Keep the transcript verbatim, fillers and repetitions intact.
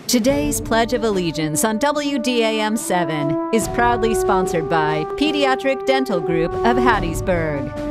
Today's Pledge of Allegiance on W D A M seven is proudly sponsored by Pediatric Dental Group of Hattiesburg.